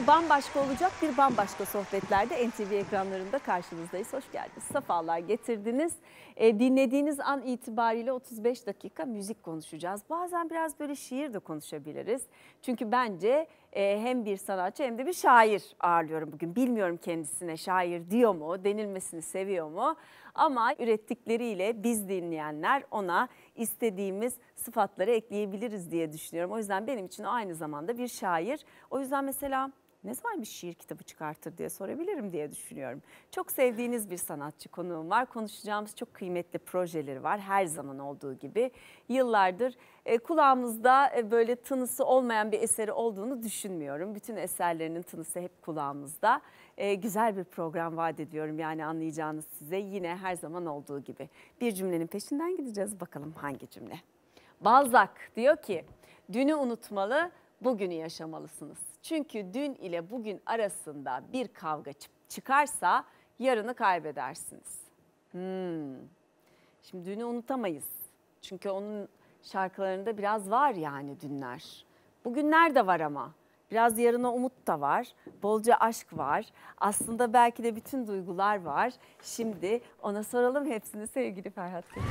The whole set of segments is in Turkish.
bambaşka olacak bir bambaşka sohbetlerde NTV ekranlarında karşınızdayız. Hoş geldiniz, sefalar getirdiniz. Dinlediğiniz an itibariyle 35 dakika müzik konuşacağız. Bazen biraz böyle şiir de konuşabiliriz. Çünkü bence hem bir sanatçı hem de bir şair ağırlıyorum bugün. Bilmiyorum kendisine şair diyor mu, denilmesini seviyor mu? Ama ürettikleriyle biz dinleyenler ona istediğimiz sıfatları ekleyebiliriz diye düşünüyorum. O yüzden benim için o aynı zamanda bir şair. O yüzden mesela ne zaman bir şiir kitabı çıkartır diye sorabilirim diye düşünüyorum. Çok sevdiğiniz bir sanatçı konuğum var. Konuşacağımız çok kıymetli projeleri var her zaman olduğu gibi. Yıllardır kulağımızda böyle tınısı olmayan bir eseri olduğunu düşünmüyorum. Bütün eserlerinin tınısı hep kulağımızda. Güzel bir program vaat ediyorum yani anlayacağınız size yine her zaman olduğu gibi. Bir cümlenin peşinden gideceğiz bakalım hangi cümle? Balzac diyor ki dünü unutmalı, bugünü yaşamalısınız. Çünkü dün ile bugün arasında bir kavga çıkarsa yarını kaybedersiniz. Şimdi dünü unutamayız. Çünkü onun şarkılarında biraz var yani dünler. Bugünler de var ama. Biraz yarına umut da var. Bolca aşk var. Aslında belki de bütün duygular var. Şimdi ona soralım hepsini sevgili Ferhat Köse.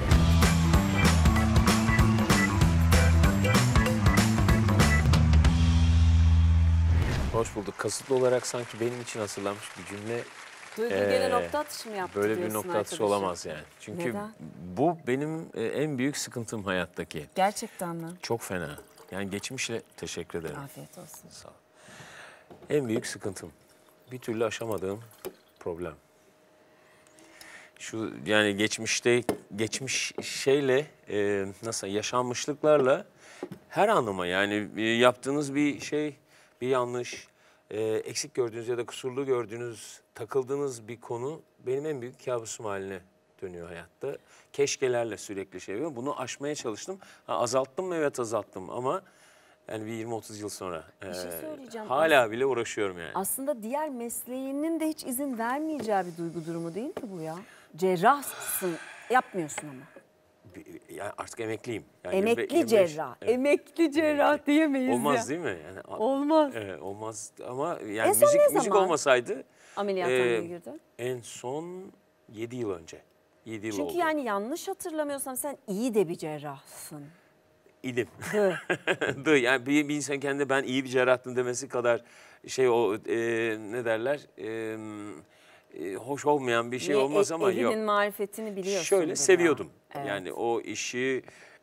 Hoş bulduk. Kasıtlı olarak sanki benim için hazırlanmış bir cümle. Duygu gene nokta atışı mı yaptı böyle bir nokta atışı olamaz yani. Çünkü neden? Bu benim en büyük sıkıntım hayattaki. Gerçekten mi? Çok fena. Yani geçmişle teşekkür ederim. Afiyet olsun. Sağ ol. En büyük sıkıntım. Bir türlü aşamadığım problem. Şu yani geçmiş şeyle nasıl yaşanmışlıklarla her anıma yani yaptığınız bir şey, bir yanlış, eksik gördüğünüz ya da kusurlu gördüğünüz, takıldığınız bir konu benim en büyük kabusum haline dönüyor hayatta. Keşkelerle sürekli şey yapıyorum. Bunu aşmaya çalıştım. Azalttım mı? Evet azalttım ama yani bir 20-30 yıl sonra Bir şey söyleyeceğim. hala bile uğraşıyorum yani. Aslında diğer mesleğinin de hiç izin vermeyeceği bir duygu durumu değil mi bu ya? Cerrahsın, yapmıyorsun ama. Yani artık emekliyim. Yani Emekli 25, cerrah. evet. Emekli cerrah diyemeyiz Olmaz ya. değil mi? Yani, Olmaz. olmaz ama yani sen ne müzik zaman olmasaydı ameliyathaneye girdin? en son 7 yıl önce. 7 yıl Çünkü oldu. yani yanlış hatırlamıyorsam sen iyi de bir cerrahsın. İdim. Yani bir insan kendine ben iyi bir cerrahtım demesi kadar şey o ne derler hoş olmayan bir şey olmaz ama yok. Elinin marifetini biliyorsun. Şöyle seviyordum. Evet. Yani o işi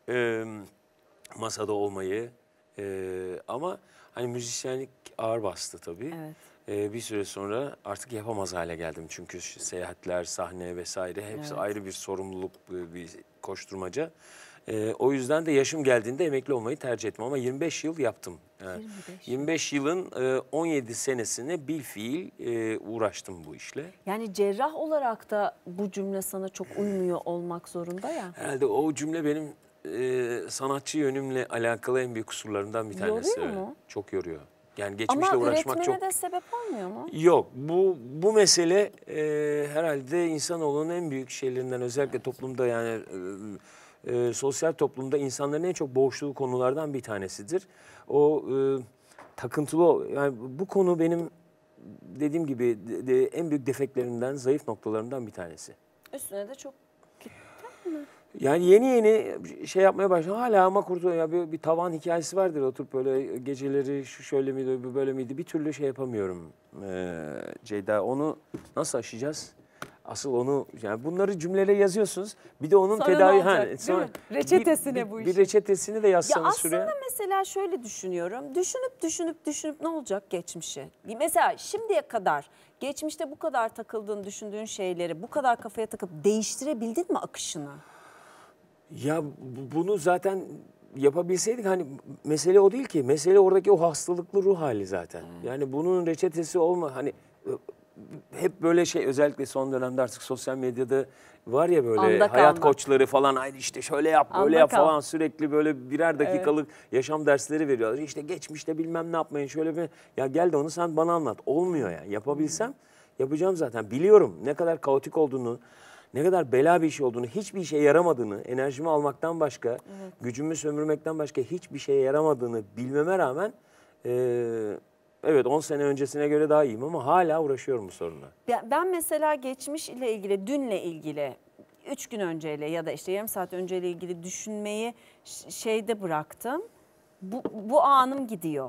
masada olmayı ama hani müzisyenlik ağır bastı tabii. Evet. Bir süre sonra artık yapamaz hale geldim. Çünkü seyahatler, sahne vesaire hepsi ayrı bir sorumluluk, bir koşturmaca. O yüzden de yaşım geldiğinde emekli olmayı tercih ettim ama 25 yıl yaptım. Yani 25 yılın 17 senesini bilfiil uğraştım bu işle. Yani cerrah olarak da bu cümle sana çok uymuyor olmak zorunda ya. Herhalde o cümle benim sanatçı yönümle alakalı en büyük kusurlarımdan bir tanesi. Yoruyor mu? Çok yoruyor. Yani geçmişle ama uğraşmak çok... Ama üretmene de sebep olmuyor mu? Yok. Bu mesele herhalde insanoğlunun en büyük şeylerinden özellikle toplumda yani... sosyal toplumda insanların en çok boğuştuğu konulardan bir tanesidir. O takıntılı, yani bu konu benim dediğim gibi en büyük defeklerimden, zayıf noktalarımdan bir tanesi. Üstüne de çok gittin mi? Yani yeni şey yapmaya başladım. Hala ama kurtuluyor. Ya bir tavan hikayesi vardır. Oturup böyle geceleri şu şöyle miydi, bu böyle miydi? Bir türlü şey yapamıyorum Ceyda. Onu nasıl aşacağız? Asıl onu yani bunları cümlelere yazıyorsunuz. Bir de onun sonra tedavi sonra reçetesine bu iş. Bir reçetesini de yazsanız şuraya. Ya aslında mesela şöyle düşünüyorum. Düşünüp ne olacak geçmişe? Mesela şimdiye kadar geçmişte bu kadar takıldığın, düşündüğün şeyleri bu kadar kafaya takıp değiştirebildin mi akışını? Ya bunu zaten yapabilseydik hani mesele o değil ki. Mesele oradaki o hastalıklı ruh hali zaten. Yani bunun reçetesi hani hep böyle şey özellikle son dönemde artık sosyal medyada var ya böyle hayat koçları falan aynı işte şöyle yap böyle yap falan sürekli böyle birer dakikalık yaşam dersleri veriyorlar. İşte geçmişte bilmem ne yapmayın şöyle bir ya gel de onu sen bana anlat. Olmuyor yani yapabilsem yapacağım zaten biliyorum ne kadar kaotik olduğunu ne kadar bela bir şey olduğunu hiçbir işe yaramadığını enerjimi almaktan başka gücümü sömürmekten başka hiçbir şeye yaramadığını bilmeme rağmen evet 10 sene öncesine göre daha iyiyim ama hala uğraşıyorum bu sorunla. Ben mesela geçmiş ile ilgili, dünle ilgili, 3 gün önceyle ya da işte yarım saat önceyle ilgili düşünmeyi şeyde bıraktım. Bu anım gidiyor.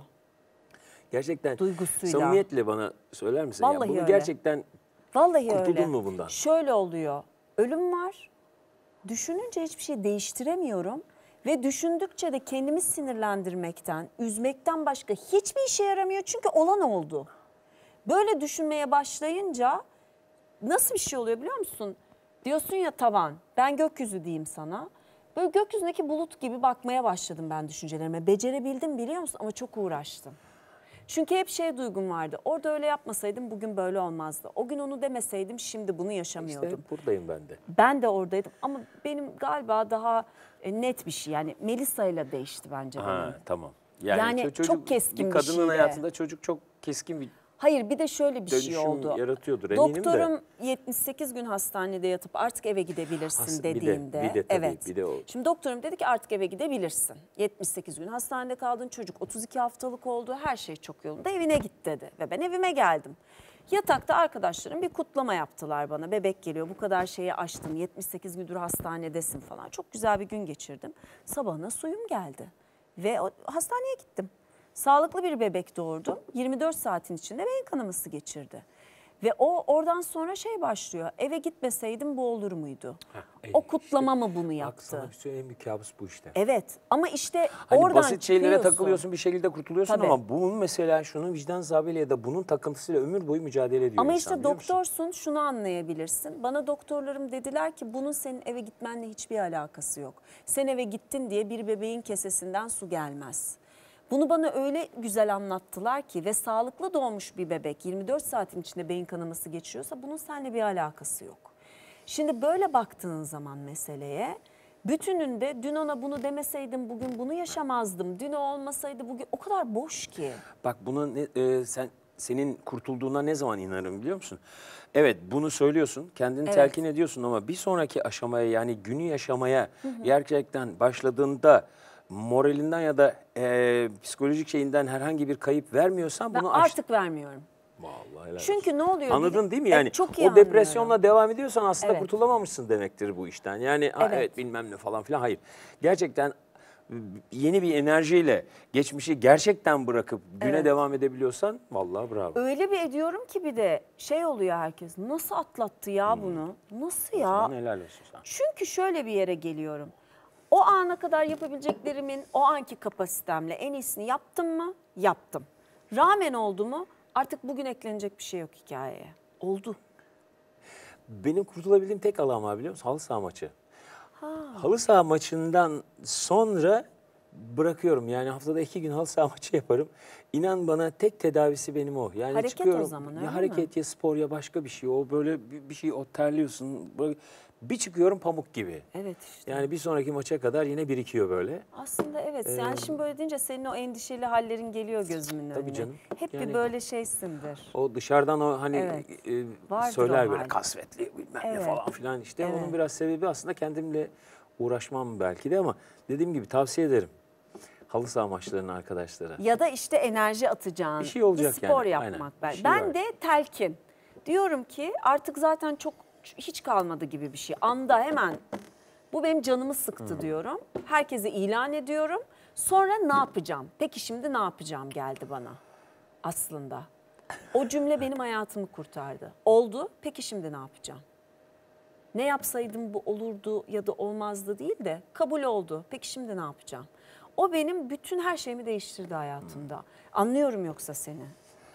Gerçekten Duygusuyla. samimiyetle bana söyler misin? Vallahi Bunu öyle. gerçekten Vallahi kurtuldun öyle. mu bundan? Şöyle oluyor. Ölüm var. Düşününce hiçbir şey değiştiremiyorum. Ve düşündükçe de kendimi sinirlendirmekten, üzmekten başka hiçbir işe yaramıyor. Çünkü olan oldu. Böyle düşünmeye başlayınca nasıl bir şey oluyor biliyor musun? Diyorsun ya tavan, ben gökyüzü diyeyim sana. Böyle gökyüzündeki bulut gibi bakmaya başladım ben düşüncelerime. Becerebildim biliyor musun ama çok uğraştım. Çünkü hep şey duygum vardı. Orada öyle yapmasaydım bugün böyle olmazdı. O gün onu demeseydim şimdi bunu yaşamıyordum. İşte hep buradayım ben de. Ben de oradaydım ama benim galiba daha net bir şey. Yani Melisa ile değişti bence benim. Ha, tamam. Yani çok keskin bir bir kadının şeydi. hayatında çocuk çok keskin bir Hayır bir de şöyle bir şey dönüşüm oldu. yaratıyordur eminim de. Doktorum 78 gün hastanede yatıp artık eve gidebilirsin dediğinde. Bir de tabii, evet. bir de o. Şimdi doktorum dedi ki artık eve gidebilirsin. 78 gün hastanede kaldın, çocuk 32 haftalık oldu, her şey çok yolunda, evine git dedi. Ve ben evime geldim. Yatakta arkadaşlarım bir kutlama yaptılar bana. Bebek geliyor, bu kadar şeyi aştın, 78 gündür hastanedesin falan. Çok güzel bir gün geçirdim. Sabahına suyum geldi ve hastaneye gittim. Sağlıklı bir bebek doğurdum. 24 saatin içinde beyin kanaması geçirdi. Ve oradan sonra şey başlıyor. Eve gitmeseydim bu olur muydu? O kutlama mı bunu Bak yaptı? sana bir söyleyeyim, bir kabus bu işte. Evet ama işte Hani oradan basit şeylere çıkıyorsun. takılıyorsun, bir şekilde kurtuluyorsun Tabii. ama bunun mesela şunun vicdan azabıyla ya da bunun takıntısıyla ömür boyu mücadele ediyor Ama insan, işte biliyor musun? doktorsun, şunu anlayabilirsin. Bana doktorlarım dediler ki bunun senin eve gitmenle hiçbir alakası yok. Sen eve gittin diye bir bebeğin kesesinden su gelmez. Bunu bana öyle güzel anlattılar ki ve sağlıklı doğmuş bir bebek 24 saatin içinde beyin kanaması geçiriyorsa bunun seninle bir alakası yok. Şimdi böyle baktığın zaman meseleye, bütününde dün ona bunu demeseydim bugün bunu yaşamazdım. Dün o olmasaydı bugün, o kadar boş ki. Bak buna senin kurtulduğuna ne zaman inanırım biliyor musun? Evet bunu söylüyorsun, kendini Evet. telkin ediyorsun ama bir sonraki aşamaya yani günü yaşamaya gerçekten başladığında moralinden ya da psikolojik şeyinden herhangi bir kayıp vermiyorsan Ben bunu artık vermiyorum. Vallahi helal Çünkü olsun. ne oluyor? Anladın değil mi yani? Çok iyi O depresyonla anlıyorum. devam ediyorsan aslında Evet. kurtulamamışsın demektir bu işten. Yani Evet. evet bilmem ne falan filan, hayır. Gerçekten yeni bir enerjiyle geçmişi gerçekten bırakıp güne Evet. devam edebiliyorsan vallahi bravo. Öyle bir ediyorum ki bir de şey oluyor herkes. Nasıl atlattı ya bunu? Nasıl ya? Aman helal olsun sana. Çünkü şöyle bir yere geliyorum. O ana kadar yapabileceklerimin o anki kapasitemle en iyisini yaptım mı? Yaptım. Rağmen oldu mu? Artık bugün eklenecek bir şey yok hikayeye. Oldu. Benim kurtulabildiğim tek alan var biliyor musun? Halı saha maçı. Halı saha maçından sonra bırakıyorum. Yani haftada 2 gün halı saha maçı yaparım. İnan bana tek tedavisi benim o. Yani Hareket çıkıyorum, o zaman, öyle ya hareket mi? ya spor ya başka bir şey. O böyle bir şey, o terliyorsun. Böyle bir çıkıyorum pamuk gibi. Evet işte. Yani bir sonraki maça kadar yine birikiyor böyle. Aslında evet. Yani şimdi böyle deyince senin o endişeli hallerin geliyor gözümün önüne. Tabii canım. Hep Yani- bir böyle şeysindir. O dışarıdan o hani Evet. Vardır söyler o böyle hal. kasvetli bilmem ne Evet. falan filan işte. Evet. Onun biraz sebebi aslında kendimle uğraşmam belki de ama dediğim gibi tavsiye ederim. Halı saha maçlarını arkadaşlara. Ya da işte enerji atacağın Bir şey olacak bir spor yani, yapmak aynen. belki. Bir şey Ben var. de telkin. Diyorum ki artık zaten çok hiç kalmadı gibi bir şey. Anda hemen bu benim canımı sıktı diyorum. Herkese ilan ediyorum. Sonra ne yapacağım? Peki şimdi ne yapacağım geldi bana aslında. O cümle benim hayatımı kurtardı. Oldu. Peki şimdi ne yapacağım? Ne yapsaydım bu olurdu ya da olmazdı değil de kabul oldu. Peki şimdi ne yapacağım? O benim bütün her şeyimi değiştirdi hayatımda. Anlıyorum yoksa seni.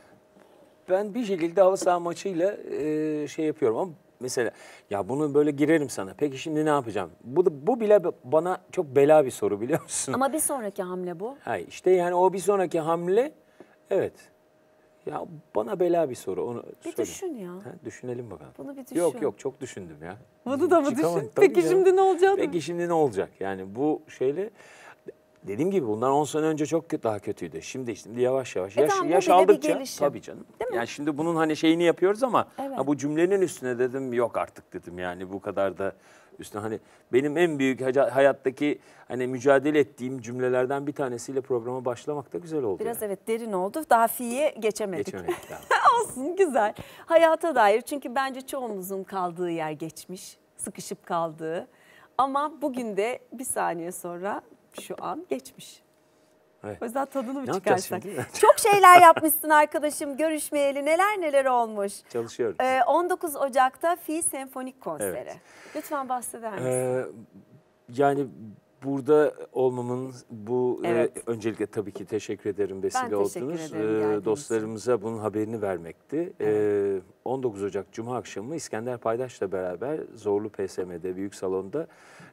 Ben bir şekilde halı saha maçıyla şey yapıyorum ama mesela ya bunu böyle girerim sana. Peki şimdi ne yapacağım? Bu bile bana çok bela bir soru biliyor musun? Ama bir sonraki hamle bu. Hayır işte yani o bir sonraki hamle evet. Ya bana bela bir soru onu Bir söyle. düşün ya. Ha, düşünelim bakalım. Bunu bir düşün. Yok çok düşündüm ya. Bunu da mı Çıkamadım. düşün? Tabii Peki canım. şimdi ne olacak? Peki şimdi ne olacak? Yani bu şeyle dediğim gibi bundan 10 sene önce çok daha kötüydü. Şimdi yavaş yavaş tamam, bu yaş bile bir aldıkça gelişim. tabii canım. Yani şimdi bunun hani şeyini yapıyoruz ama Evet. ha, bu cümlenin üstüne dedim yok artık dedim yani bu kadar da üstüne hani benim en büyük hayattaki hani mücadele ettiğim cümlelerden bir tanesiyle programa başlamak da güzel oldu. Biraz yani. evet derin oldu. Daha fiye geçemedik. Geçemedik daha. Olsun, güzel. Hayata dair, çünkü bence çoğumuzun kaldığı yer geçmiş. Sıkışıp kaldığı. Ama bugün de bir saniye sonra şu an geçmiş. Evet. O yüzden tadını mı Ne yapacağız çıkarsak? şimdi? Çok şeyler yapmışsın arkadaşım. Görüşmeyeli neler olmuş. Çalışıyoruz. 19 Ocak'ta Fi Senfonik Konseri. Evet. Lütfen bahseder misin? Yani burada olmamın bu Evet. öncelikle tabii ki teşekkür ederim vesile Ben teşekkür oldunuz. ederim geldiğiniz Dostlarımıza bunun haberini vermekti. Evet. 19 Ocak Cuma akşamı İskender Paydaş'la beraber Zorlu PSM'de Büyük Salon'da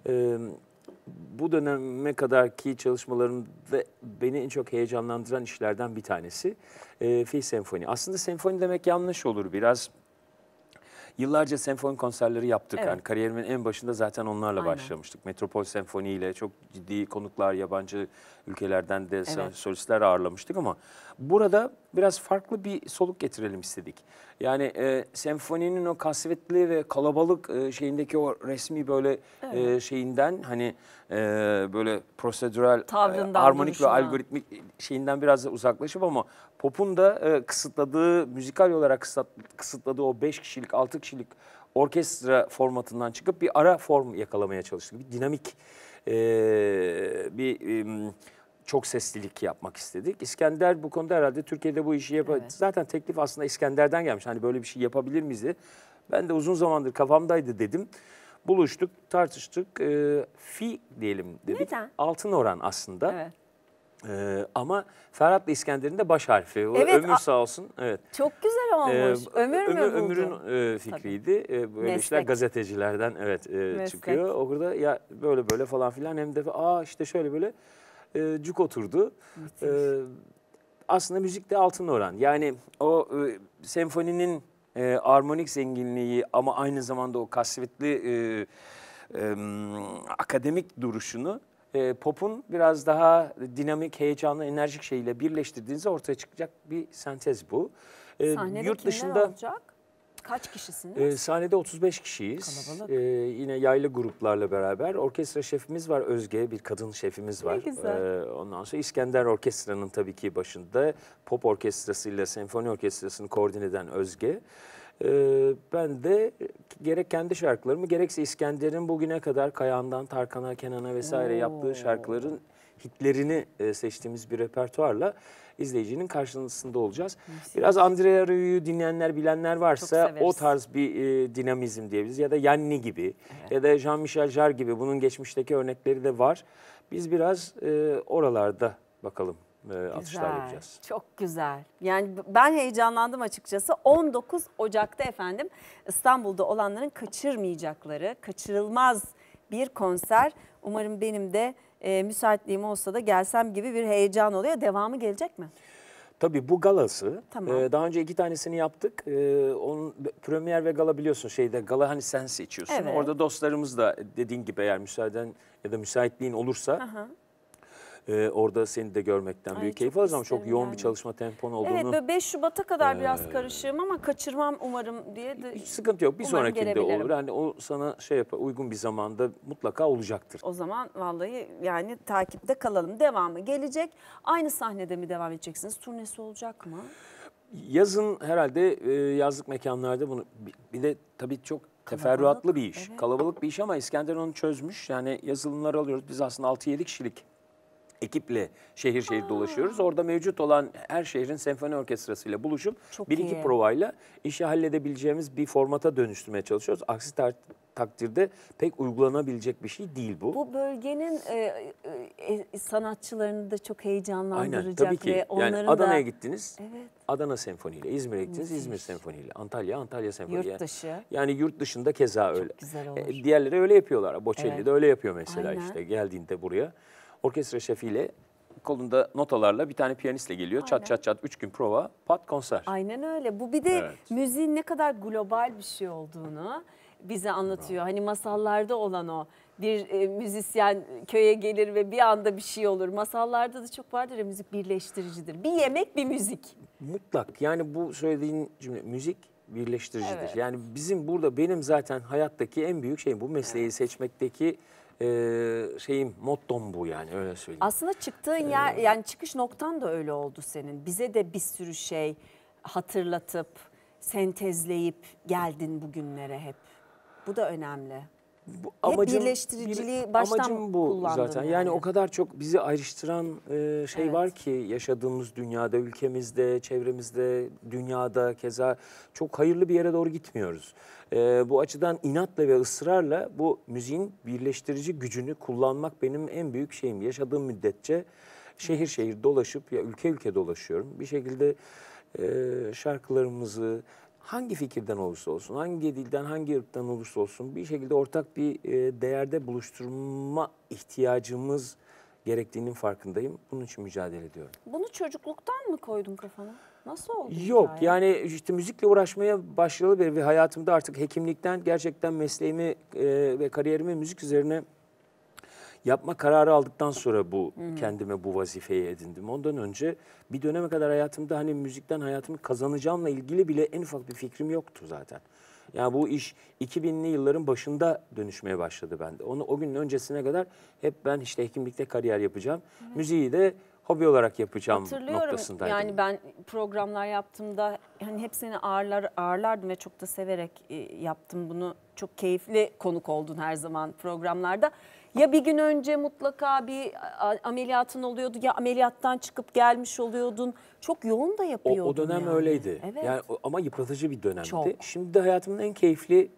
bu döneme kadarki çalışmalarımda beni en çok heyecanlandıran işlerden bir tanesi Fi Senfoni. Aslında senfoni demek yanlış olur biraz. Yıllarca senfoni konserleri yaptık. Evet. Yani kariyerimin en başında zaten onlarla Aynen. başlamıştık. Metropol Senfoni ile çok ciddi konuklar, yabancı ülkelerden de Evet. solistler ağırlamıştık ama burada biraz farklı bir soluk getirelim istedik. Yani senfoninin o kasvetli ve kalabalık şeyindeki o resmi böyle şeyinden hani böyle prosedürel, Tavrından, harmonik ve duruşundan. algoritmik şeyinden biraz da uzaklaşıp ama pop'un da kısıtladığı, müzikal olarak kısıtladığı o 5 kişilik, 6 kişilik orkestra formatından çıkıp bir ara form yakalamaya çalıştık. Bir dinamik, çok seslilik yapmak istedik. İskender bu konuda herhalde Türkiye'de bu işi Evet. Zaten teklif aslında İskender'den gelmiş. Hani böyle bir şey yapabilir miyiz diye. Ben de uzun zamandır kafamdaydı dedim. Buluştuk, tartıştık. Fi diyelim dedik. Neden? Altın oran aslında. Evet. Ama Ferhat'la İskender'in de baş harfi. O Evet, Ömür sağ olsun. Evet. Çok güzel olmuş. Ömür mü buldu? Ömür'ün fikriydi. Böyle işler Meslek. gazetecilerden Meslek. çıkıyor. Orada ya böyle falan filan hem de işte şöyle böyle cuk oturdu. Aslında müzikte altın oran. Yani o senfoninin armonik zenginliği ama aynı zamanda o kasvetli akademik duruşunu pop'un biraz daha dinamik, heyecanlı, enerjik şeyle birleştirdiğinizde ortaya çıkacak bir sentez bu. Sahnede kimler olacak? Kaç kişisiniz? Sahnede 35 kişiyiz. Kalabalık. Yine yaylı gruplarla beraber. Orkestra şefimiz var Özge, bir kadın şefimiz var. Ne güzel. Ondan sonra İskender Orkestra'nın tabii ki başında. Pop orkestrasıyla senfoni orkestrasını koordine eden Özge. Ben de gerek kendi şarkılarımı gerekse İskender'in bugüne kadar Kayahan'dan Tarkan'a, Kenan'a vesaire yaptığı şarkıların hitlerini seçtiğimiz bir repertuarla izleyicinin karşısında olacağız. Biraz Andrea Rieu'yu dinleyenler, bilenler varsa o tarz bir dinamizm diyebiliriz. Ya da Yanni gibi ya da Jean-Michel Jarre gibi bunun geçmişteki örnekleri de var. Biz biraz oralarda bakalım. Atışlar yapacağız. Çok güzel. Yani ben heyecanlandım açıkçası. 19 Ocak'ta efendim İstanbul'da olanların kaçırmayacakları, kaçırılmaz bir konser. Umarım benim de müsaitliğim olsa da gelsem gibi bir heyecan oluyor. Devamı gelecek mi? Tabii bu galası. Tamam. Daha önce 2 tanesini yaptık. Onun premier ve gala biliyorsun gala hani sen seçiyorsun. Evet. Orada dostlarımız da dediğin gibi eğer müsaaden ya da müsaitliğin olursa orada seni de görmekten büyük keyif alırız ama çok yoğun bir çalışma tempon olduğunu. Evet, böyle 5 Şubat'a kadar biraz karışığım ama kaçırmam umarım diye de. Hiç sıkıntı yok. Bir umarım sonrakinde gelebilirim. olur. Hani o sana uygun bir zamanda mutlaka olacaktır. O zaman vallahi yani takipte kalalım. Devamı gelecek. Aynı sahnede mi devam edeceksiniz? Turnesi olacak mı? Yazın herhalde yazlık mekanlarda bunu bir de tabii çok teferruatlı bir iş. evet. Kalabalık bir iş ama İskender onu çözmüş. Yani yazılımlar alıyoruz. Biz aslında 6-7 kişilik ekiple şehir dolaşıyoruz. Orada mevcut olan her şehrin senfoni orkestrasıyla buluşup Çok bir iki iyi. provayla işi halledebileceğimiz bir formata dönüştürmeye çalışıyoruz. Aksi takdirde pek uygulanabilecek bir şey değil bu. Bu bölgenin sanatçılarını da çok heyecanlandıracak. Aynen tabii ki. Ve onların Yani Adana'ya da gittiniz. Evet. Adana Senfoni'yle, İzmir'e gittiniz, İzmir Senfoni'yle, Antalya Senfoni'yle. Yurt dışı. Yani yurt dışında keza öyle. güzel olur. Diğerleri öyle yapıyorlar. Bocelli Evet. de öyle yapıyor mesela Aynen. işte geldiğinde buraya. Orkestra şefiyle kolunda notalarla bir tane piyanistle geliyor. Aynen. Çat 3 gün prova, pat konser. Aynen öyle. Bu bir de Evet. müziğin ne kadar global bir şey olduğunu, bize anlatıyor. Hani masallarda olan o bir müzisyen köye gelir ve bir anda bir şey olur. Masallarda da çok vardır ya, müzik birleştiricidir. Bir yemek, bir müzik. Mutlak. Yani bu söylediğin cümle, müzik birleştiricidir. Evet. Yani bizim burada, benim zaten hayattaki en büyük şeyim, bu mesleği seçmekteki şeyim, mottom bu, yani öyle söyleyeyim. Aslında çıktığın yer, yani çıkış noktan da öyle oldu senin. Bize de bir sürü şey hatırlatıp, sentezleyip geldin bugünlere hep. Bu da önemli. Bu Hep birleştiriciliği baştan amacım bu kullandın zaten. yani. Yani o kadar çok bizi ayrıştıran şey Evet. var ki yaşadığımız dünyada, ülkemizde, çevremizde, dünyada keza çok hayırlı bir yere doğru gitmiyoruz. Bu açıdan inatla ve ısrarla bu müziğin birleştirici gücünü kullanmak benim en büyük şeyim. Yaşadığım müddetçe şehir şehir dolaşıp, ya ülke ülke dolaşıyorum. Bir şekilde şarkılarımızı, hangi fikirden olursa olsun, hangi dilden, hangi ırktan olursa olsun bir şekilde ortak bir değerde buluşturma ihtiyacımız gerektiğinin farkındayım. Bunun için mücadele ediyorum. Bunu çocukluktan mı koydun kafana? Nasıl oldu Yok, hikaye? yani işte müzikle uğraşmaya başlayalı beri ve hayatımda artık hekimlikten gerçekten mesleğimi ve kariyerimi müzik üzerine yapma kararı aldıktan sonra bu kendime bu vazifeyi edindim. Ondan önce bir döneme kadar hayatımda hani müzikten hayatımı kazanacağımla ilgili bile en ufak bir fikrim yoktu zaten. Yani bu iş 2000'li yılların başında dönüşmeye başladı bende. O günün öncesine kadar hep ben işte hekimlikte kariyer yapacağım. Müziği de hobi olarak yapacağım noktasındaydım. Yani ben programlar yaptığımda hani hep seni ağırlardım ve çok da severek yaptım bunu. Çok keyifli konuk oldun her zaman programlarda. Ya bir gün önce mutlaka bir ameliyatın oluyordu, ya ameliyattan çıkıp gelmiş oluyordun. Çok yoğun da yapıyordun. O dönem yani. öyleydi. Evet. Yani ama yıpratıcı bir dönemdi. Çok. Şimdi de hayatımın en keyifli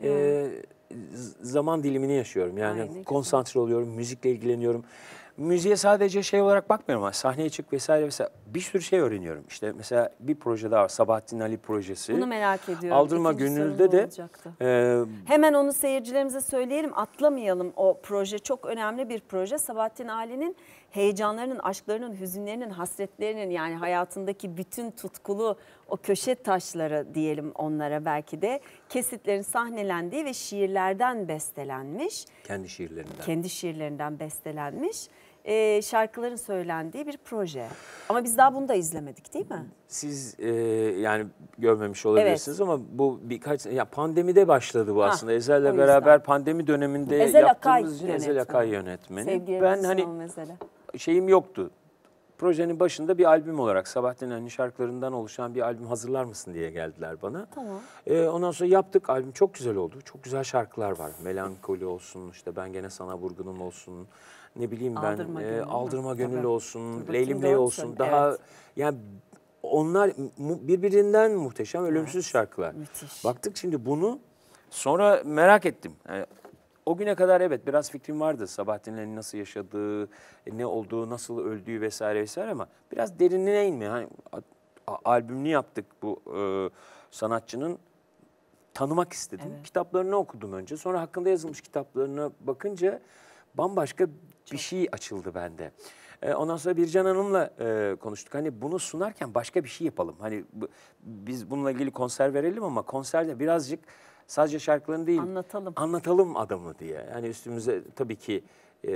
zaman dilimini yaşıyorum. Yani Ay, ne güzel. konsantre oluyorum, müzikle ilgileniyorum. Müziğe sadece şey olarak bakmıyorum ama sahneye çık vesaire bir sürü şey öğreniyorum. İşte mesela bir proje daha var, Sabahattin Ali projesi. Bunu merak ediyorum. Aldırma İkinci Gönül'de sorum de olacaktı. e, Hemen onu seyircilerimize söyleyelim, atlamayalım. O proje çok önemli bir proje. Sabahattin Ali'nin heyecanlarının, aşklarının, hüzünlerinin, hasretlerinin, yani hayatındaki bütün tutkulu o köşe taşları diyelim onlara, belki de kesitlerin sahnelendiği ve şiirlerden bestelenmiş. kendi şiirlerinden. Kendi şiirlerinden bestelenmiş. Şarkıların söylendiği bir proje. Ama biz daha bunu da izlemedik, değil mi? Siz yani görmemiş olabilirsiniz ama bu ya pandemide başladı bu aslında. o Ezel'le yüzden. beraber pandemi döneminde Ezel Akay yaptığımız için Ezel Akay yönetmeni. Sevgilerimizi Ben hani sunalım Ezel'e. şeyim yoktu. Projenin başında bir albüm olarak Sabahattin Ali'nin şarkılarından oluşan bir albüm hazırlar mısın diye geldiler bana. Tamam. Ondan sonra yaptık. Albüm çok güzel oldu. Çok güzel şarkılar var. Melankoli olsun, işte Ben Gene Sana Vurgunum olsun. Ne bileyim ben Aldırma Gönül Tabii. olsun, Bakayım, Leylim doğru Ley olsun. söylüyorsun. Daha Evet. yani onlar birbirinden muhteşem, ölümsüz şarkılar. Müthiş. Baktık şimdi bunu, sonra merak ettim. Yani o güne kadar evet biraz fikrim vardı. Sabahattin Ali'nin nasıl yaşadığı, ne olduğu, nasıl öldüğü vesaire vesaire ama biraz derinine inme. Hani albümünü yaptık bu sanatçının. Tanımak istedim. Evet. Kitaplarını okudum önce. Sonra hakkında yazılmış kitaplarına bakınca bambaşka bir şey açıldı bende. Ondan sonra Bircan Hanım'la konuştuk. Hani bunu sunarken başka bir şey yapalım. Hani biz bununla ilgili konser verelim ama konserde birazcık sadece şarkılarını değil anlatalım adamı diye. Yani üstümüze tabii ki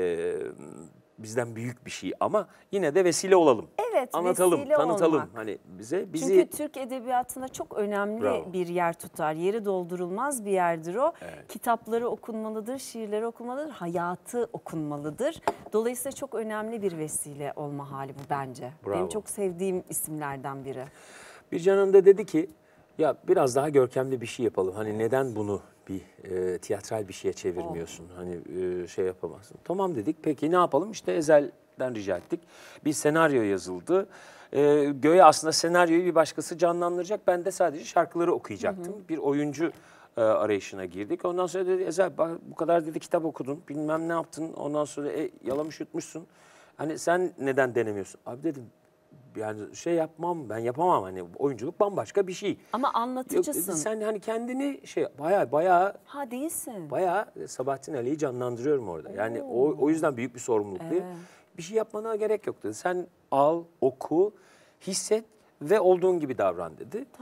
bizden büyük bir şey ama yine de vesile olalım. Evet, anlatalım, vesile tanıtalım olmak. hani bizi. Çünkü Türk edebiyatında çok önemli Bravo. bir yer tutar. Yeri doldurulmaz bir yerdir o. Evet. Kitapları okunmalıdır, şiirleri okunmalıdır, hayatı okunmalıdır. Dolayısıyla çok önemli bir vesile olma hali bu bence. Bravo. Benim çok sevdiğim isimlerden biri. Bircan Hanım da dedi ki ya biraz daha görkemli bir şey yapalım. Hani neden bunu bir tiyatral bir şeye çevirmiyorsun? Hani şey yapamazsın. Tamam dedik. Peki ne yapalım? İşte Ezel'den rica ettik. Bir senaryo yazıldı. Göğe aslında senaryoyu bir başkası canlandıracak. Ben de sadece şarkıları okuyacaktım. Bir oyuncu arayışına girdik. Ondan sonra dedi Ezel bu kadar dedi kitap okudun. Bilmem ne yaptın. Ondan sonra yalamış yutmuşsun. Hani sen neden denemiyorsun? Abi dedim yani şey yapmam, ben yapamam, hani oyunculuk bambaşka bir şey. Ama Yok anlatıcısın. dedi, sen hani kendini bayağı Ha, değilsin. Sabahattin Ali'yi canlandırıyorum orada. Yani o yüzden büyük bir sorumluluk değil. Bir şey yapmana gerek yok dedi. Sen al, oku, hisset ve olduğun gibi davran dedi. Tamam.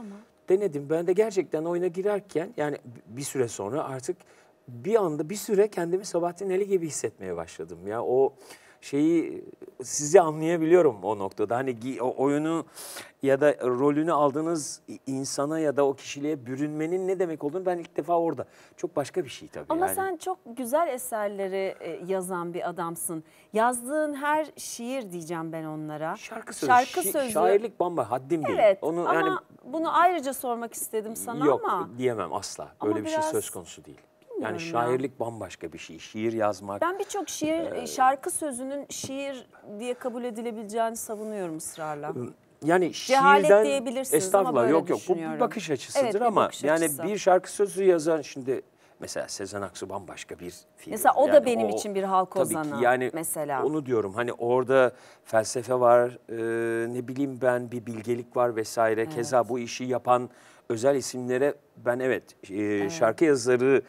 denedim. Ben de gerçekten oyuna girerken yani bir süre sonra artık bir anda bir süre kendimi Sabahattin Ali gibi hissetmeye başladım. Ya o şeyi sizi anlayabiliyorum o noktada. Hani o oyunu ya da rolünü aldığınız insana ya da o kişiliğe bürünmenin ne demek olduğunu ben ilk defa orada. Çok başka bir şey tabii. Ama yani. sen çok güzel eserleri yazan bir adamsın. Yazdığın her şiir diyeceğim ben onlara. Şarkı sözü, sözü. şairlik bamba haddim değil. Evet Onu ama yani bunu ayrıca sormak istedim sana yok ama. diyemem asla. Ama Böyle bir şey biraz söz konusu değil. Yani bilmiyorum şairlik bambaşka bir şey. Şiir yazmak. Ben birçok şarkı sözünün şiir diye kabul edilebileceğini savunuyorum ısrarla. Yani Cehalet şiirden diyebilirsiniz ama estağfurullah böyle yok bu bir düşünüyorum. bakış açısıdır Evet, bir ama bakış yani açısı. bir şarkı sözü yazan şimdi mesela Sezen Aksu bambaşka bir fiil. Mesela o da Yani benim için bir halk tabii ki ozanı yani mesela. onu diyorum hani orada felsefe var, ne bileyim ben bir bilgelik var vesaire. Keza bu işi yapan özel isimlere ben şarkı yazarı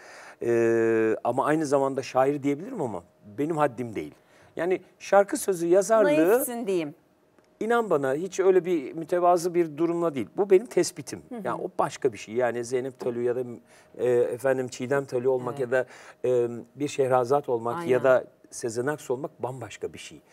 ama aynı zamanda şair diyebilirim ama benim haddim değil. Yani şarkı sözü yazarlığı Naifsin diyeyim. İnan bana hiç öyle bir mütevazı bir durumla değil. Bu benim tespitim. Yani o başka bir şey. Yani Zeynep Talü ya da Çiğdem Talü olmak ya da bir Şehrazat olmak Aynen. ya da Sezen Aksu olmak bambaşka bir şey.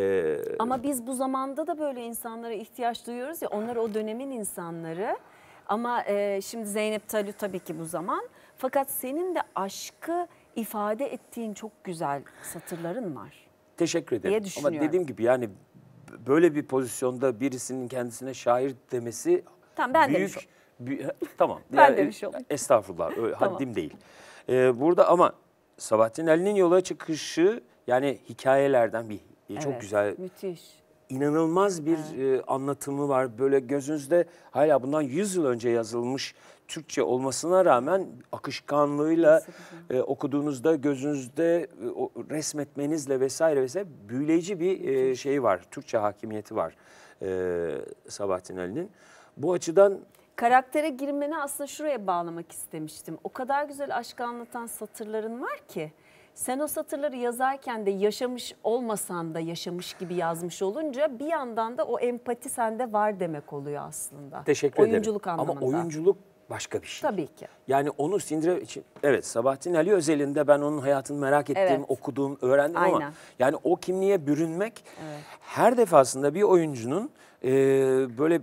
Ama biz bu zamanda da böyle insanlara ihtiyaç duyuyoruz ya, onlar o dönemin insanları. Ama şimdi Zeynep Talü tabii ki bu zaman. Fakat senin de aşkı ifade ettiğin çok güzel satırların var. Teşekkür ederim. diye Ama düşünüyorum. dediğim gibi yani böyle bir pozisyonda birisinin kendisine şair demesi Tamam, ben büyük. demiş Tamam. Ben demiş olayım. Estağfurullah. Öyle, Tamam. haddim değil. Burada ama Sabahattin Ali'nin yola çıkışı yani hikayelerden çok Evet, güzel, müthiş. inanılmaz bir anlatımı var. Böyle gözünüzde hala bundan 100 yıl önce yazılmış Türkçe olmasına rağmen akışkanlığıyla okuduğunuzda gözünüzde resmetmenizle vesaire büyüleyici bir şey var. Türkçe hakimiyeti var Sabahattin Ali'nin. Bu açıdan Karaktere girmeni aslında şuraya bağlamak istemiştim. O kadar güzel aşkı anlatan satırların var ki sen o satırları yazarken de yaşamış olmasan da yaşamış gibi yazmış olunça bir yandan da o empati sende var demek oluyor aslında. teşekkür Oyunculuk ederim. anlamında. Ama oyunculuk başka bir şey. Tabii ki. Yani onu sindiremek için evet Sabahattin Ali özelinde ben onun hayatını merak ettim, Evet. okudum, öğrendim ama Aynen. yani o kimliğe bürünmek her defasında bir oyuncunun böyle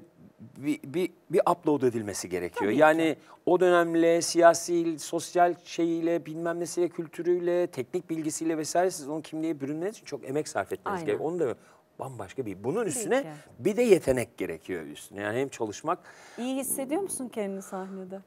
bir upload edilmesi gerekiyor. Tabii yani ki. o dönemle siyasi, sosyal şeyiyle, bilmem nesiyle, kültürüyle, teknik bilgisiyle vesaire siz onun kimliğe bürünmeniz için çok emek sarf etmeniz Aynen. gerekiyor. Onu da bambaşka bir. Bunun üstüne ki. bir de yetenek gerekiyor üstüne. Yani hem çalışmak İyi hissediyor musun kendini sahnede?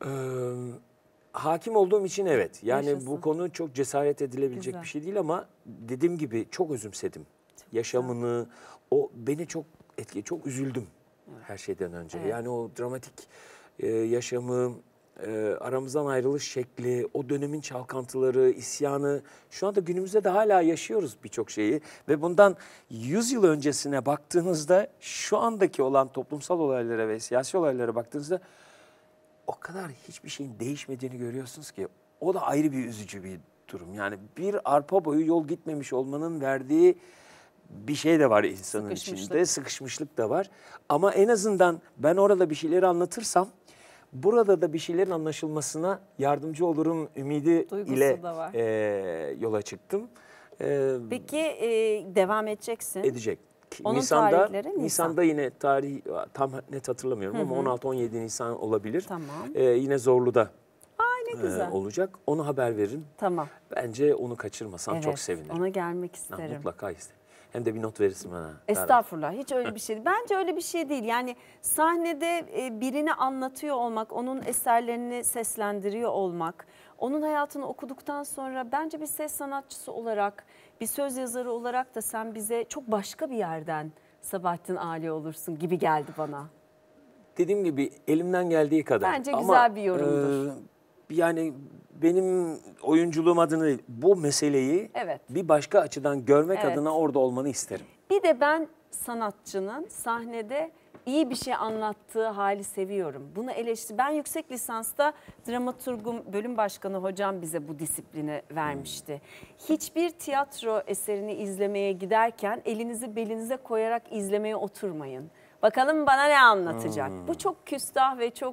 hakim olduğum için evet. Yani Yaşasın. bu konu çok cesaret edilebilecek Güzel. bir şey değil ama dediğim gibi çok özümsedim. Yaşamını, o beni çok etkiledi. Çok üzüldüm her şeyden önce. Evet. Yani o dramatik yaşamı, aramızdan ayrılış şekli, o dönemin çalkantıları, isyanı. Şu anda günümüzde de hala yaşıyoruz birçok şeyi. Ve bundan 100 yıl öncesine baktığınızda şu andaki olan toplumsal olaylara ve siyasi olaylara baktığınızda o kadar hiçbir şeyin değişmediğini görüyorsunuz ki o da ayrı bir üzücü bir durum. Yani bir arpa boyu yol gitmemiş olmanın verdiği bir şey de var insanın içinde. Sıkışmışlık da var. Ama en azından ben orada bir şeyleri anlatırsam burada da bir şeylerin anlaşılmasına yardımcı olurum ümidi Duygusu ile da var. yola çıktım. Peki devam edeceksin. Edecek. Onun tarihleri Nisan. Nisan'da yine tarih tam net hatırlamıyorum ama 16-17 Nisan olabilir. Tamam. Yine Zorlu'da Ne güzel. olacak. Onu haber veririm. Tamam. Bence onu kaçırmasam Evet, çok sevinirim. ona gelmek Ha, isterim. mutlaka isterim. Hem de bir not verirsin bana. Estağfurullah, hiç öyle bir şey değil. Bence öyle bir şey değil. Yani sahnede birini anlatıyor olmak, onun eserlerini seslendiriyor olmak, onun hayatını okuduktan sonra bence bir ses sanatçısı olarak, bir söz yazarı olarak da sen bize çok başka bir yerden Sabahattin Ali olursun gibi geldi bana. Dediğim gibi elimden geldiği kadar. Bence güzel bir yorumdur. Yani benim oyunculuğum adına değil, bu meseleyi Evet. bir başka açıdan görmek Evet. adına orada olmanı isterim. Bir de ben sanatçının sahnede iyi bir şey anlattığı hali seviyorum. Bunu Ben yüksek lisansta dramaturgum bölüm başkanı hocam bize bu disiplini vermişti. Hiçbir tiyatro eserini izlemeye giderken elinizi belinize koyarak izlemeye oturmayın. Bakalım bana ne anlatacak? Bu çok küstah ve çok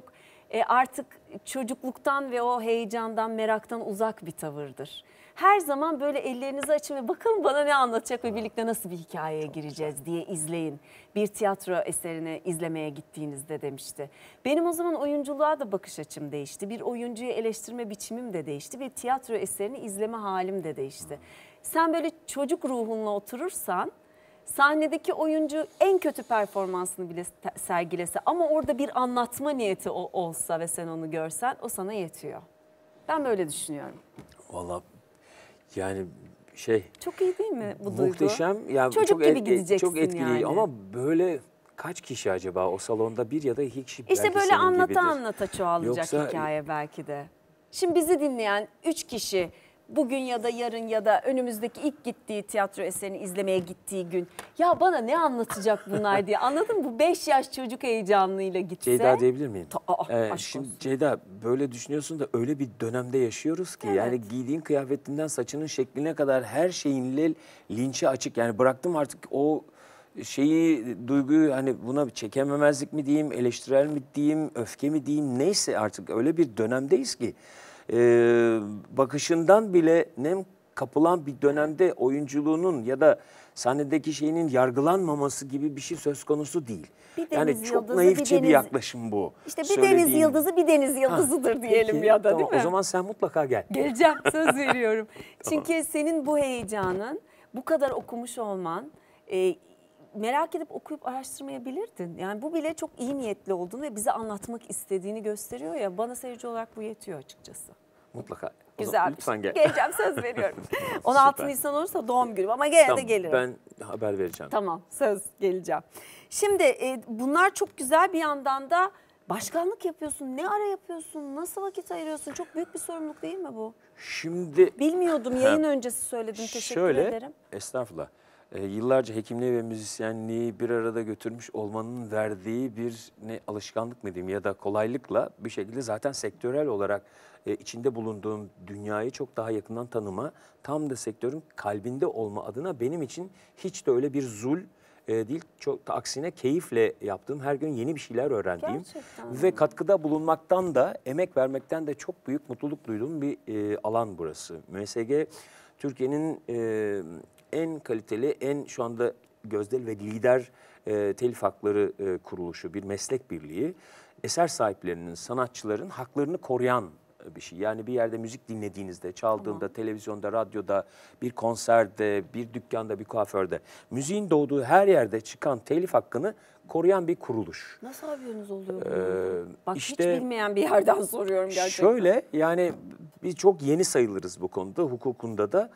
artık çocukluktan ve o heyecandan, meraktan uzak bir tavırdır. Her zaman böyle ellerinizi açın ve bakalım bana ne anlatacak ve birlikte nasıl bir hikayeye gireceğiz diye izleyin. Bir tiyatro eserini izlemeye gittiğinizde demişti. Benim o zaman oyunculuğa da bakış açım değişti. Bir oyuncuyu eleştirme biçimim de değişti ve tiyatro eserini izleme halim de değişti. Sen böyle çocuk ruhunla oturursan sahnedeki oyuncu en kötü performansını bile sergilese ama orada bir anlatma niyeti olsa ve sen onu görsen o sana yetiyor. Ben böyle düşünüyorum. Vallahi yani Çok iyi değil mi bu duygu? muhteşem. Yani Çocuk çok gibi gideceksin çok etkileyici yani. ama böyle kaç kişi acaba o salonda, bir ya da iki kişi İşte belki böyle senin anlata gibidir. anlata çoğalacak Yoksa hikaye belki de. Şimdi bizi dinleyen 3 kişi bugün ya da yarın ya da önümüzdeki ilk gittiği tiyatro eserini izlemeye gittiği gün ya bana ne anlatacak bunlar diye, anladın mı? Bu 5 yaş çocuk heyecanıyla gitse. Ceyda diyebilir miyim? Aşk Şimdi olsun. Ceyda, böyle düşünüyorsun da öyle bir dönemde yaşıyoruz ki yani Evet. giydiğin kıyafetinden saçının şekline kadar her şeyinle linçe açık. Yani bıraktım artık o duyguyu, hani buna çekememezlik mi diyeyim, eleştirel mi diyeyim, öfke mi diyeyim, neyse artık öyle bir dönemdeyiz ki bakışından bile nem kapılan bir dönemde oyunculuğunun ya da sahnedeki şeyinin yargılanmaması gibi bir şey söz konusu değil. Bir Yani deniz çok yıldızı, naifçe bir bir deniz- yaklaşım bu. İşte bir deniz Söylediğin- yıldızı bir deniz yıldızıdır diyelim Peki, ya da, tamam, değil mi? o zaman sen mutlaka gel. Geleceğim, söz veriyorum. Çünkü senin bu heyecanın, bu kadar okumuş olman, merak edip okuyup araştırmayabilirdin. Yani bu bile çok iyi niyetli olduğunu ve bize anlatmak istediğini gösteriyor ya. Bana seyirci olarak bu yetiyor açıkçası. Mutlaka. O Güzel zaman bir lütfen şey. gel. Geleceğim, söz veriyorum. 16 Süper. Nisan olursa doğum günüm ama gene de Tamam, gelirim. ben haber vereceğim. Tamam, söz, geleceğim. Şimdi bunlar çok güzel, bir yandan da başkanlık yapıyorsun. Ne ara yapıyorsun? Nasıl vakit ayırıyorsun? Çok büyük bir sorumluluk değil mi bu? Şimdi Bilmiyordum, yayın öncesi söyledim. Teşekkür ederim. Estağfurullah. Yıllarca hekimliği ve müzisyenliği bir arada götürmüş olmanın verdiği bir alışkanlık mı diyeyim ya da kolaylıkla bir şekilde zaten sektörel olarak içinde bulunduğum dünyayı çok daha yakından tanıma, tam da sektörün kalbinde olma adına benim için hiç de öyle bir değil. Çok da aksine keyifle yaptığım, her gün yeni bir şeyler öğrendiğim Gerçekten. ve katkıda bulunmaktan da, emek vermekten de çok büyük mutluluk duyduğum bir alan burası. MSG Türkiye'nin en kaliteli, en şu anda gözdeli ve lider telif hakları kuruluşu, bir meslek birliği. Eser sahiplerinin, sanatçıların haklarını koruyan bir şey. Yani bir yerde müzik dinlediğinizde, çaldığında, televizyonda, radyoda, bir konserde, bir dükkanda, bir kuaförde, müziğin doğduğu her yerde çıkan telif hakkını koruyan bir kuruluş. Nasıl haberiniz oluyor bunlardan? Bak işte hiç bilmeyen bir yerden soruyorum gerçekten. Şöyle, yani biz çok yeni sayılırız bu konuda, hukukunda da.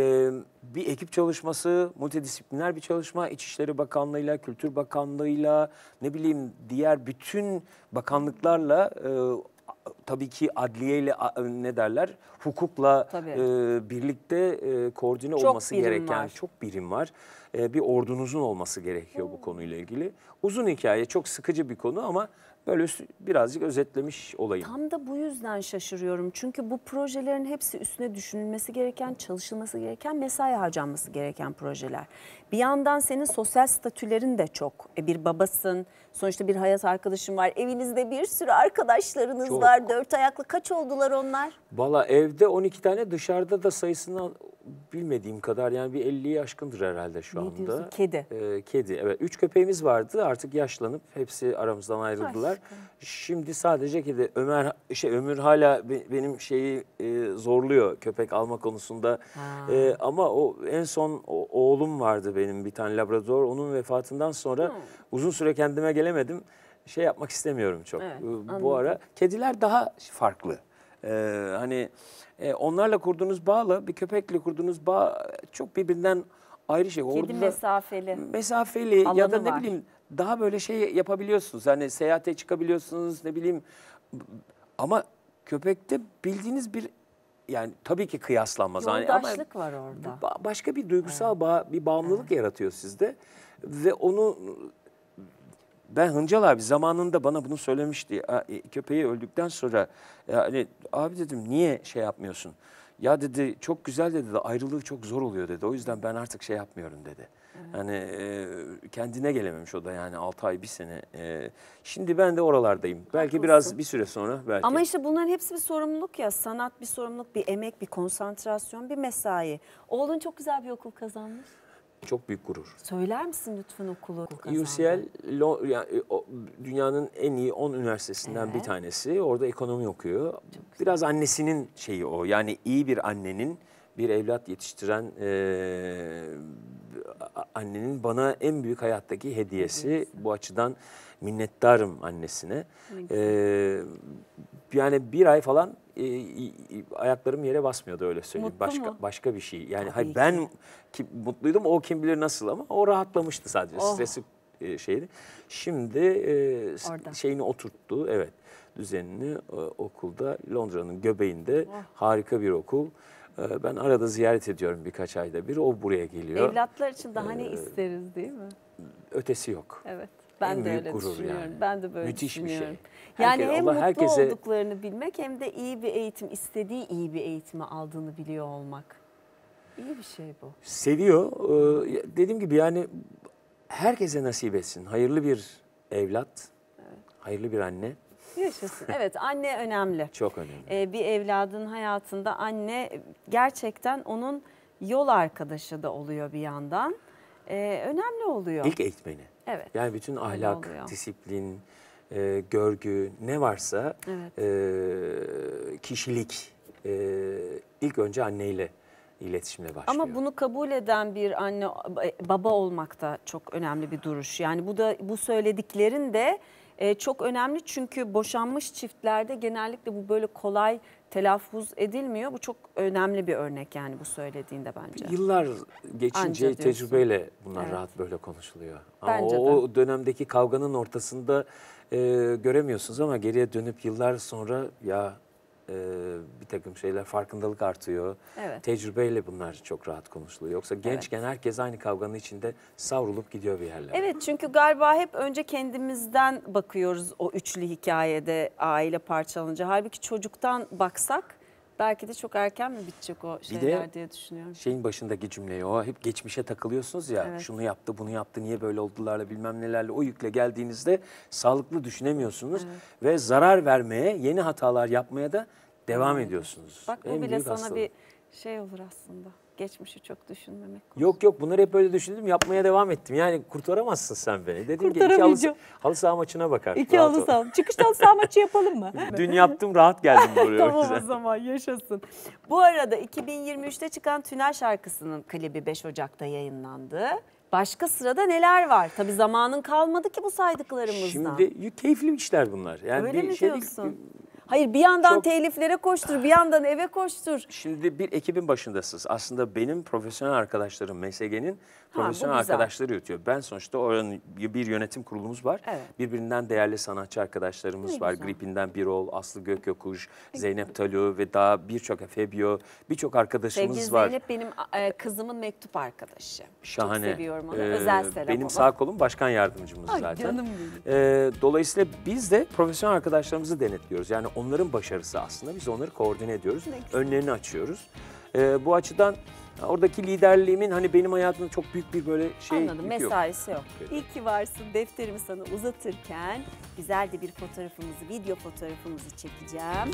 Bir ekip çalışması, multidisipliner bir çalışma, İçişleri Bakanlığı'yla, Kültür Bakanlığı'yla, ne bileyim diğer bütün bakanlıklarla, tabii ki adliyeyle, ne derler, hukukla birlikte koordine Çok olması birim gereken var. çok birim var. Bir ordunuzun olması gerekiyor bu konuyla ilgili. Uzun hikaye, çok sıkıcı bir konu ama böyle birazcık özetlemiş olayım. Tam da bu yüzden şaşırıyorum. Çünkü bu projelerin hepsi üstüne düşünülmesi gereken, çalışılması gereken, mesai harcanması gereken projeler. Bir yandan senin sosyal statülerin de çok. Bir babasın, sonuçta bir hayat arkadaşın var. Evinizde bir sürü arkadaşlarınız Çok. var. 4 ayaklı, kaç oldular onlar? Valla evde 12 tane, dışarıda da sayısını bilmediğim kadar, yani bir 50'yi aşkındır herhalde şu Ne anda. diyorsun? Kedi. Kedi, evet. 3 köpeğimiz vardı, artık yaşlanıp hepsi aramızdan ayrıldılar. Aşkım. Şimdi sadece kedi. Ömür hala benim zorluyor köpek alma konusunda. Ama o en son oğlum vardı benim, bir tane Labrador. Onun vefatından sonra uzun süre kendime gelemedim. Yapmak istemiyorum çok. Evet, Bu anladım. ara kediler daha farklı. Onlarla kurduğunuz bağla bir köpekle kurduğunuz bağ çok birbirinden ayrı şey. Kedi Orada da mesafeli. mesafeli ya da Alanı ne var. bileyim daha böyle yapabiliyorsunuz. Hani seyahate çıkabiliyorsunuz, ne bileyim. Ama köpekte bildiğiniz bir, yani tabii ki kıyaslanmaz. Ama Yoldaşlık var orada. başka bir duygusal bağ, bir bağımlılık yaratıyor sizde. Ve onu ben, Hıncal abi zamanında bana bunu söylemişti. Köpeği öldükten sonra, yani abi dedim, niye yapmıyorsun? ya dedi çok güzel dedi de ayrılığı çok zor oluyor dedi. O yüzden ben artık şey yapmıyorum dedi. Hani kendine gelememiş o da yani 6 ay 1 sene. Şimdi ben de oralardayım. Belki Haklısın. biraz bir süre sonra belki. Ama işte bunların hepsi bir sorumluluk ya. Sanat bir sorumluluk, bir emek, bir konsantrasyon, bir mesai. Oğlun çok güzel bir okul kazanmış. Çok büyük gurur. Söyler misin lütfen okulu kazandı? UCL dünyanın en iyi 10 üniversitesinden bir tanesi. Orada ekonomi okuyor. Biraz annesinin şeyi o. Yani iyi bir annenin, bir evlat yetiştiren annenin bana en büyük hayattaki hediyesi. Bu açıdan minnettarım annesine. Yani bir ay falan ayaklarım yere basmıyordu öyle söyleyeyim. Mutlu mu? Başka bir şey. Yani Tabii ben mutluydum, o kim bilir nasıl, ama o rahatlamıştı sadece. Oh. Stresi şeydi. Şimdi Orada. şeyini oturttu, evet, düzenini okulda, Londra'nın göbeğinde, Oh. harika bir okul. Ben arada ziyaret ediyorum birkaç ayda bir. O buraya geliyor. Evlatlar için daha ne isteriz değil mi? Ötesi yok. Evet. En Ben de büyük öyle gurur düşünüyorum. yani. Ben de böyle Müthiş bir düşünüyorum. şey. Yani Herkes- hem Allah mutlu herkese- olduklarını bilmek hem de iyi bir eğitim, istediği iyi bir eğitimi aldığını biliyor olmak. İyi bir şey bu. Seviyor. Dediğim gibi yani herkese nasip etsin. Hayırlı bir evlat, hayırlı bir anne Yaşasın. Evet, anne önemli. çok önemli. Bir evladın hayatında anne gerçekten onun yol arkadaşı da oluyor bir yandan. Önemli oluyor. İlk eğitmeni. Evet. Yani bütün ahlak, oluyor. disiplin, görgü ne varsa Evet. kişilik ilk önce anneyle iletişimle başlıyor. Ama bunu kabul eden bir anne baba olmak da çok önemli bir duruş. Yani bu söylediklerin de çok önemli, çünkü boşanmış çiftlerde genellikle bu böyle kolay telaffuz edilmiyor. Bu çok önemli bir örnek yani bu söylediğinde bence. Yıllar Anca geçince diyorsun. tecrübeyle bunlar Evet. rahat böyle konuşuluyor. Ama Bence de. o dönemdeki kavganın ortasında göremiyorsunuz, ama geriye dönüp yıllar sonra ya bir takım şeyler, farkındalık artıyor. Evet. Tecrübeyle bunlar çok rahat konuşuluyor. Yoksa gençken herkes aynı kavganın içinde savrulup gidiyor bir yerlere. Evet, çünkü galiba hep önce kendimizden bakıyoruz o üçlü hikayede, aile parçalanınca. Halbuki çocuktan baksak belki de çok erken mi bitecek o şeyler diye düşünüyorum. Şeyin başındaki cümleyi, o hep geçmişe takılıyorsunuz ya, Evet. şunu yaptı, bunu yaptı, niye böyle oldularla bilmem nelerle, o yükle geldiğinizde sağlıklı düşünemiyorsunuz ve zarar vermeye, yeni hatalar yapmaya da devam ediyorsunuz. Bak bu En bile büyük sana hastalık. bir şey olur aslında. Geçmişi çok düşünmemek. Yok bunları hep böyle düşündüm, yapmaya devam ettim. Yani kurtaramazsın sen beni. Dedim ki iki Kurtaramayacağım. halı saha maçına bakar. İki Rahat halı ol. saha. Çıkışta halı saha maçı yapalım mı? Dün yaptım, rahat geldim buraya. o Tamam, yüzden. o zaman yaşasın. Bu arada 2023'te çıkan Tünel şarkısının klibi 5 Ocak'ta yayınlandı. Başka sırada neler var? Tabii zamanın kalmadı ki bu saydıklarımızdan. Şimdi keyifli işler bunlar. Yani Öyle bir mi şey değil- diyorsun? Hayır, bir yandan Çok- teliflere koştur, bir yandan eve koştur. Şimdi bir ekibin başındasınız. Aslında benim profesyonel arkadaşlarım, MSG'nin profesyonel bu güzel. arkadaşları yürütüyor. Ben sonuçta oranın bir yönetim kurulumuz var. Evet. Birbirinden değerli sanatçı arkadaşlarımız Ne var. güzel. Gripin'den Birol, Aslı Gökyokuş, Zeynep Talu ve daha birçok Febio, birçok arkadaşımız Sevgili var. Zeynep benim kızımın mektup arkadaşı. Şahane. Çok seviyorum onu. Özel selam Benim ona. sağ kolum başkan yardımcımız Ay, zaten. canım benim. Dolayısıyla biz de profesyonel arkadaşlarımızı denetliyoruz. Yani onların başarısı aslında. Biz onları koordine ediyoruz. Ne güzel. Önlerini açıyoruz. Bu açıdan oradaki liderliğimin hani benim hayatımda çok büyük bir böyle şey Anladım, yükü yok. mesaisi yok. İyi ki varsın. Defterimi sana uzatırken güzel de bir fotoğrafımızı, video fotoğrafımızı çekeceğim.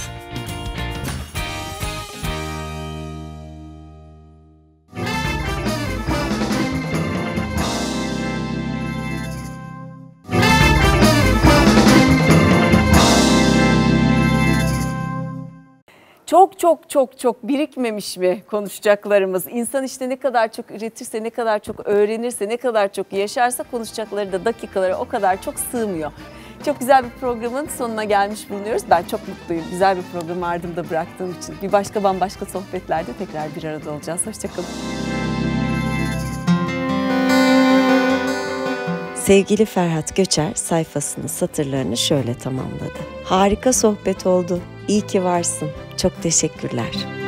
Çok birikmemiş mi konuşacaklarımız? İnsan işte ne kadar çok üretirse, ne kadar çok öğrenirse, ne kadar çok yaşarsa konuşacakları da dakikalara o kadar çok sığmıyor. Çok güzel bir programın sonuna gelmiş bulunuyoruz. Ben çok mutluyum. Güzel bir programı ardımda bıraktığım için. Bir başka bambaşka sohbetlerde tekrar bir arada olacağız. Hoşçakalın. Sevgili Ferhat Göçer sayfasının satırlarını şöyle tamamladı. Harika sohbet oldu. İyi ki varsın. Çok teşekkürler.